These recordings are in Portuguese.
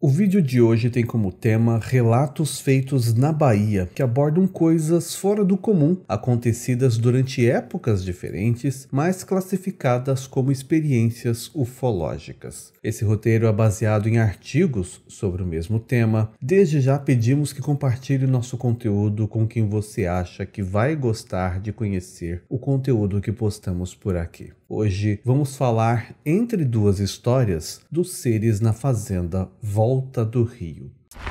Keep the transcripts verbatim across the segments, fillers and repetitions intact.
O vídeo de hoje tem como tema relatos feitos na Bahia, que abordam coisas fora do comum, acontecidas durante épocas diferentes, mas classificadas como experiências ufológicas. Esse roteiro é baseado em artigos sobre o mesmo tema. Desde já pedimos que compartilhe nosso conteúdo com quem você acha que vai gostar de conhecer o conteúdo que postamos por aqui. Hoje vamos falar, entre duas histórias, dos seres na fazenda Volta do Rio.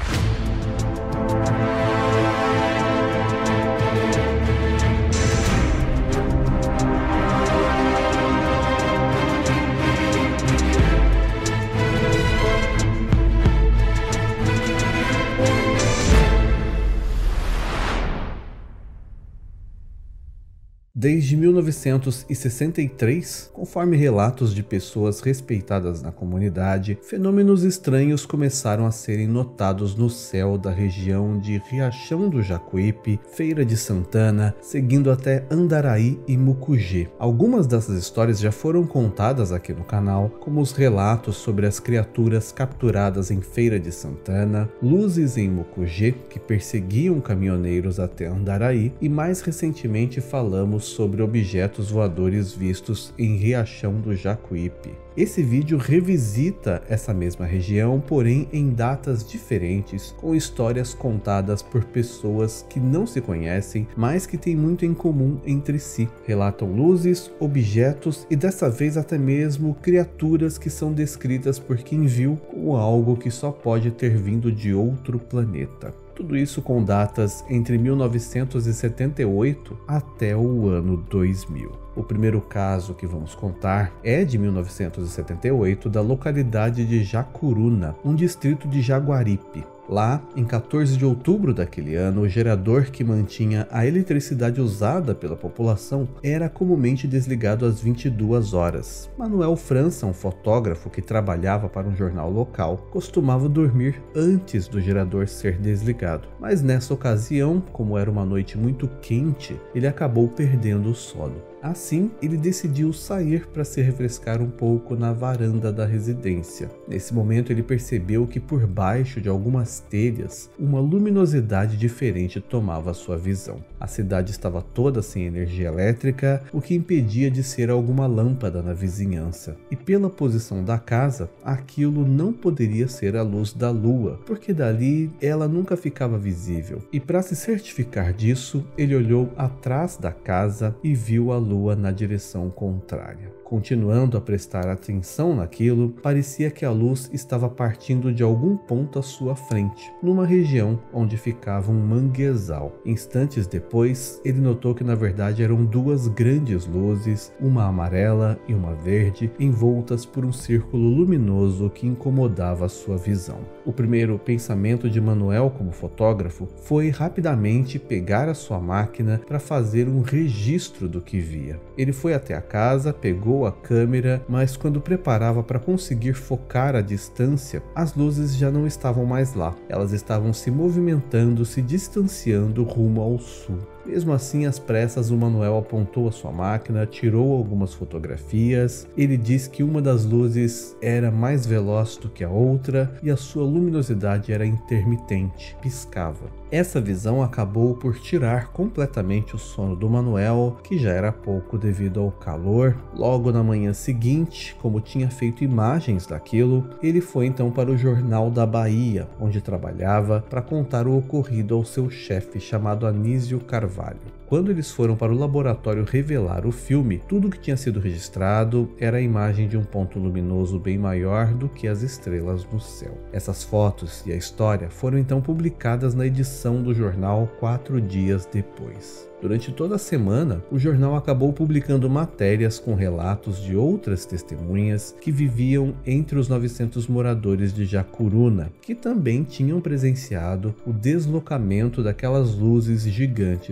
Desde mil novecentos e sessenta e três, conforme relatos de pessoas respeitadas na comunidade, fenômenos estranhos começaram a serem notados no céu da região de Riachão do Jacuípe, Feira de Santana, seguindo até Andaraí e Mucugê. Algumas dessas histórias já foram contadas aqui no canal, como os relatos sobre as criaturas capturadas em Feira de Santana, luzes em Mucugê que perseguiam caminhoneiros até Andaraí, e mais recentemente falamos sobre objetos voadores vistos em Riachão do Jacuípe. Esse vídeo revisita essa mesma região, porém em datas diferentes, com histórias contadas por pessoas que não se conhecem, mas que têm muito em comum entre si. Relatam luzes, objetos e dessa vez até mesmo criaturas que são descritas por quem viu como algo que só pode ter vindo de outro planeta. Tudo isso com datas entre mil novecentos e setenta e oito até o ano dois mil. O primeiro caso que vamos contar é de mil novecentos e setenta e oito, da localidade de Jacuruna, um distrito de Jaguaripe. Lá, em quatorze de outubro daquele ano, o gerador que mantinha a eletricidade usada pela população era comumente desligado às vinte e duas horas. Manuel França, um fotógrafo que trabalhava para um jornal local, costumava dormir antes do gerador ser desligado. Mas nessa ocasião, como era uma noite muito quente, ele acabou perdendo o sono. Assim, ele decidiu sair para se refrescar um pouco na varanda da residência. Nesse momento, ele percebeu que por baixo de algumas telhas, uma luminosidade diferente tomava sua visão. A cidade estava toda sem energia elétrica, o que impedia de ser alguma lâmpada na vizinhança. E pela posição da casa, aquilo não poderia ser a luz da lua, porque dali ela nunca ficava visível. E para se certificar disso, ele olhou atrás da casa e viu a luz lua na direção contrária. Continuando a prestar atenção naquilo, parecia que a luz estava partindo de algum ponto à sua frente, numa região onde ficava um manguezal. Instantes depois, ele notou que na verdade eram duas grandes luzes, uma amarela e uma verde, envoltas por um círculo luminoso que incomodava a sua visão. O primeiro pensamento de Manuel como fotógrafo foi rapidamente pegar a sua máquina para fazer um registro do que via. Ele foi até a casa, pegou a câmera, mas quando preparava para conseguir focar a distância, as luzes já não estavam mais lá. Elas estavam se movimentando, se distanciando rumo ao sul. Mesmo assim, às pressas, o Manuel apontou a sua máquina, tirou algumas fotografias. Ele diz que uma das luzes era mais veloz do que a outra e a sua luminosidade era intermitente, piscava. Essa visão acabou por tirar completamente o sono do Manuel, que já era pouco devido ao calor. Logo na manhã seguinte, como tinha feito imagens daquilo, ele foi então para o Jornal da Bahia, onde trabalhava, para contar o ocorrido ao seu chefe chamado Anísio Carvalho. Quando eles foram para o laboratório revelar o filme, tudo que tinha sido registrado era a imagem de um ponto luminoso bem maior do que as estrelas no céu. Essas fotos e a história foram então publicadas na edição do jornal quatro dias depois. Durante toda a semana, o jornal acabou publicando matérias com relatos de outras testemunhas que viviam entre os novecentos moradores de Jacuruna, que também tinham presenciado o deslocamento daquelas luzes gigantes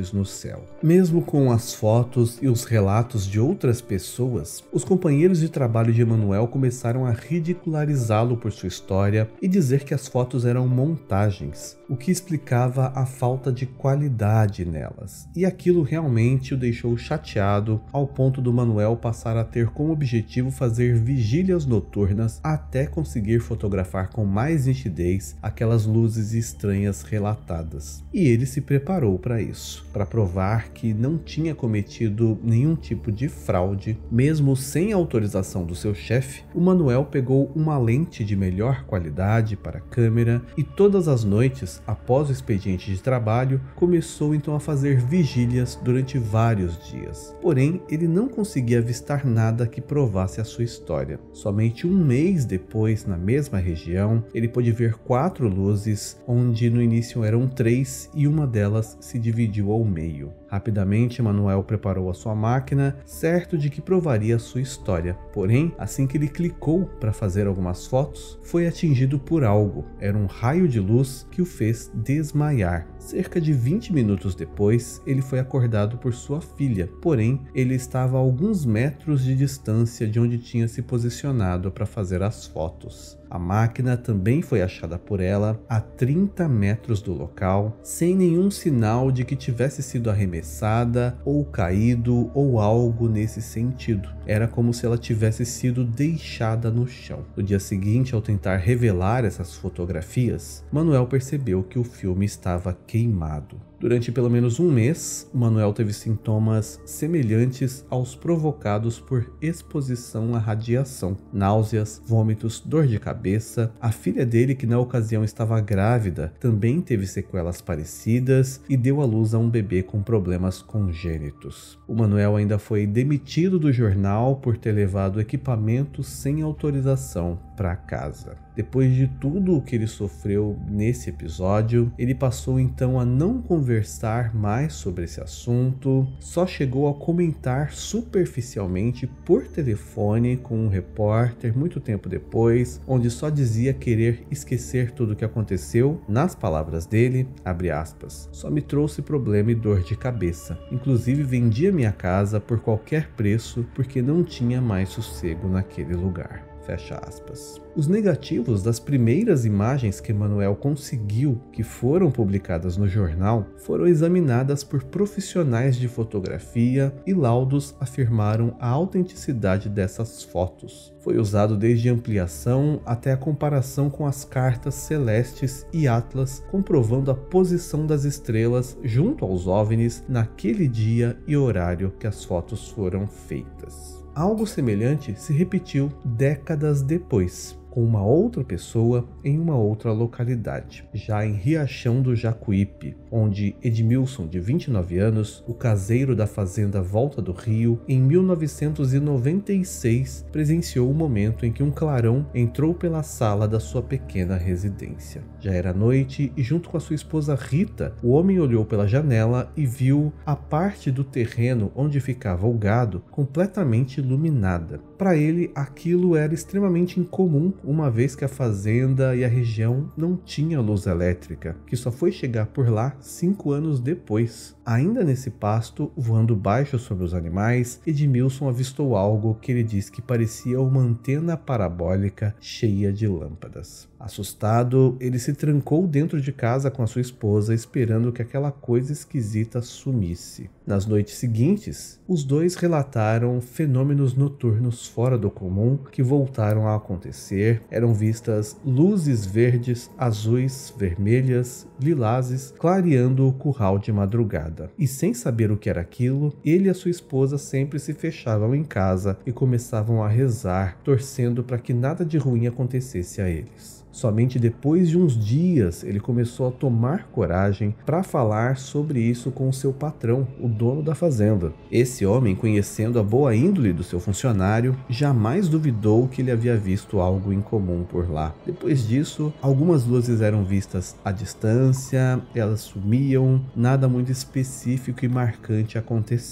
luzes no céu. Mesmo com as fotos e os relatos de outras pessoas, os companheiros de trabalho de Emanuel começaram a ridicularizá-lo por sua história e dizer que as fotos eram montagens, o que explicava a falta de qualidade nelas. E aquilo realmente o deixou chateado, ao ponto do Manuel passar a ter como objetivo fazer vigílias noturnas até conseguir fotografar com mais nitidez aquelas luzes estranhas relatadas. E ele se preparou para isso, para provar que não tinha cometido nenhum tipo de fraude. Mesmo sem autorização do seu chefe, o Manuel pegou uma lente de melhor qualidade para a câmera e todas as noites, após o expediente de trabalho, começou então a fazer vigílias durante vários dias. Porém, ele não conseguia avistar nada que provasse a sua história. Somente um mês depois, na mesma região, ele pôde ver quatro luzes, onde no início eram três e uma delas se dividiu ao meio. Rapidamente, Manuel preparou a sua máquina, certo de que provaria a sua história. Porém, assim que ele clicou para fazer algumas fotos, foi atingido por algo. Era um raio de luz que o fez desmaiar. Cerca de vinte minutos depois, ele foi acordado por sua filha. Porém, ele estava a alguns metros de distância de onde tinha se posicionado para fazer as fotos. A máquina também foi achada por ela a trinta metros do local, sem nenhum sinal de que tivesse sido arremessada ou caído ou algo nesse sentido. Era como se ela tivesse sido deixada no chão. No dia seguinte, ao tentar revelar essas fotografias, Manuel percebeu que o filme estava queimado. Durante pelo menos um mês, Manuel teve sintomas semelhantes aos provocados por exposição à radiação, náuseas, vômitos, dor de cabeça. A filha dele, que na ocasião estava grávida, também teve sequelas parecidas e deu à luz a um bebê com problemas congênitos. O Manuel ainda foi demitido do jornal por ter levado equipamentos sem autorização para casa. Depois de tudo o que ele sofreu nesse episódio, ele passou então a não conversar mais sobre esse assunto, só chegou a comentar superficialmente por telefone com um repórter muito tempo depois, onde só dizia querer esquecer tudo o que aconteceu. Nas palavras dele, abre aspas, só me trouxe problema e dor de cabeça. Inclusive vendia minha casa por qualquer preço porque não tinha mais sossego naquele lugar. Fecha aspas. Os negativos das primeiras imagens que Emanuel conseguiu, que foram publicadas no jornal, foram examinadas por profissionais de fotografia e laudos afirmaram a autenticidade dessas fotos. Foi usado desde ampliação até a comparação com as cartas celestes e atlas, comprovando a posição das estrelas junto aos OVNIs naquele dia e horário que as fotos foram feitas. Algo semelhante se repetiu décadas depois, com uma outra pessoa em uma outra localidade, já em Riachão do Jacuípe, onde Edmilson, de vinte e nove anos, o caseiro da fazenda Volta do Rio, em mil novecentos e noventa e seis, presenciou o momento em que um clarão entrou pela sala da sua pequena residência. Já era noite e, junto com a sua esposa Rita, o homem olhou pela janela e viu a parte do terreno onde ficava o gado completamente iluminada. Para ele, aquilo era extremamente incomum, uma vez que a fazenda e a região não tinham luz elétrica, que só foi chegar por lá cinco anos depois. Ainda nesse pasto, voando baixo sobre os animais, Edmilson avistou algo que ele diz que parecia uma antena parabólica cheia de lâmpadas. Assustado, ele se trancou dentro de casa com a sua esposa, esperando que aquela coisa esquisita sumisse. Nas noites seguintes, os dois relataram fenômenos noturnos fora do comum que voltaram a acontecer. Eram vistas luzes verdes, azuis, vermelhas, lilazes, clareando o curral de madrugada. E sem saber o que era aquilo, ele e a sua esposa sempre se fechavam em casa e começavam a rezar, torcendo para que nada de ruim acontecesse a eles. Somente depois de uns dias ele começou a tomar coragem para falar sobre isso com o seu patrão, o dono da fazenda. Esse homem, conhecendo a boa índole do seu funcionário, jamais duvidou que ele havia visto algo incomum por lá. Depois disso, algumas luzes eram vistas à distância, elas sumiam, nada muito específico e marcante aconteceu.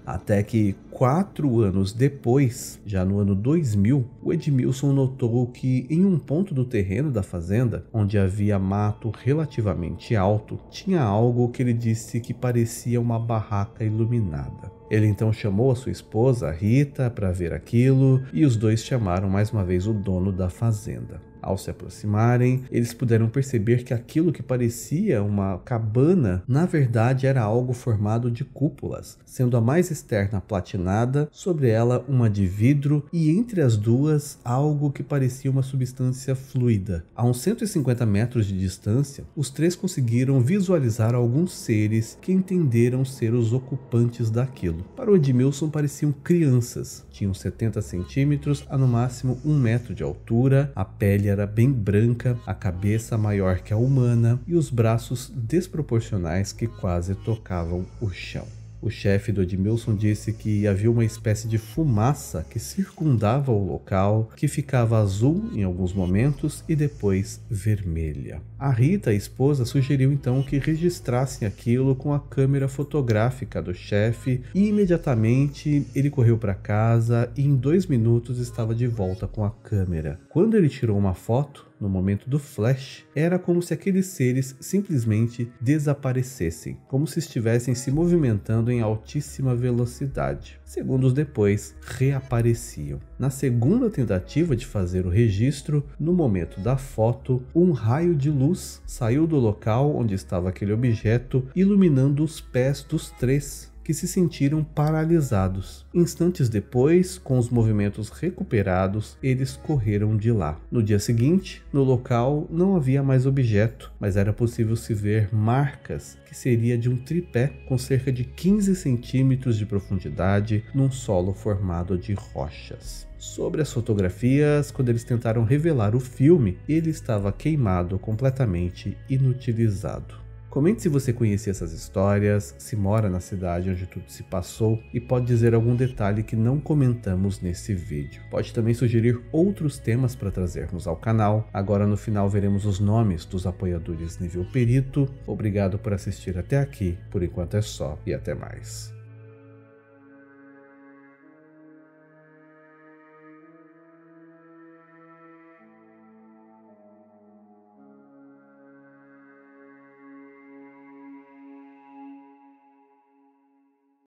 Até que quatro anos depois, já no ano dois mil, o Edmilson notou que em um ponto do terreno da fazenda, onde havia mato relativamente alto, tinha algo que ele disse que parecia uma barraca iluminada. Ele então chamou a sua esposa, Rita, para ver aquilo, e os dois chamaram mais uma vez o dono da fazenda. Ao se aproximarem, eles puderam perceber que aquilo que parecia uma cabana, na verdade era algo formado de cúpulas, sendo a mais externa platinada, sobre ela uma de vidro e entre as duas algo que parecia uma substância fluida. A uns cento e cinquenta metros de distância, os três conseguiram visualizar alguns seres que entenderam ser os ocupantes daquilo. Para o Edmilson pareciam crianças, tinham setenta centímetros a no máximo um metro de altura, a pele era bem branca, a cabeça maior que a humana e os braços desproporcionais que quase tocavam o chão. O chefe do Edmilson disse que havia uma espécie de fumaça que circundava o local, que ficava azul em alguns momentos e depois vermelha. A Rita, a esposa, sugeriu então que registrassem aquilo com a câmera fotográfica do chefe e imediatamente ele correu para casa e em dois minutos estava de volta com a câmera. Quando ele tirou uma foto, no momento do flash, era como se aqueles seres simplesmente desaparecessem, como se estivessem se movimentando em altíssima velocidade. Segundos depois, reapareciam. Na segunda tentativa de fazer o registro, no momento da foto, um raio de luz saiu do local onde estava aquele objeto, iluminando os pés dos três, que se sentiram paralisados. Instantes depois, com os movimentos recuperados, eles correram de lá. No dia seguinte, no local não havia mais objeto, mas era possível se ver marcas que seria de um tripé com cerca de quinze centímetros de profundidade num solo formado de rochas. Sobre as fotografias, quando eles tentaram revelar o filme, ele estava queimado, completamente inutilizado. Comente se você conhecia essas histórias, se mora na cidade onde tudo se passou e pode dizer algum detalhe que não comentamos nesse vídeo. Pode também sugerir outros temas para trazermos ao canal. Agora no final veremos os nomes dos apoiadores nível perito. Obrigado por assistir até aqui, por enquanto é só e até mais.